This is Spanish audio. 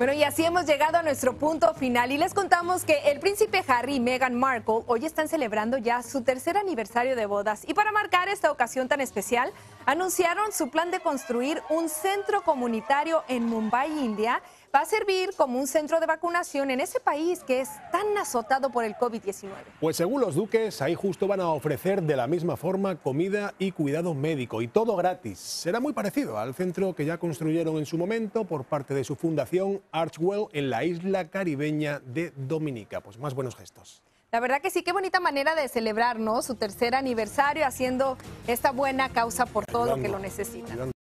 Bueno, y así hemos llegado a nuestro punto final y les contamos que el príncipe Harry y Meghan Markle hoy están celebrando ya su tercer aniversario de bodas y para marcar esta ocasión tan especial anunciaron su plan de construir un centro comunitario en Mumbai, India. Va a servir como un centro de vacunación en ese país que es tan azotado por el COVID-19. Pues según los duques, ahí justo van a ofrecer de la misma forma comida y cuidado médico y todo gratis. Será muy parecido al centro que ya construyeron en su momento por parte de su fundación Archwell en la isla caribeña de Dominica. Pues más buenos gestos. La verdad que sí, qué bonita manera de celebrar, ¿no? Su tercer aniversario haciendo esta buena causa por todo lo que lo necesitan.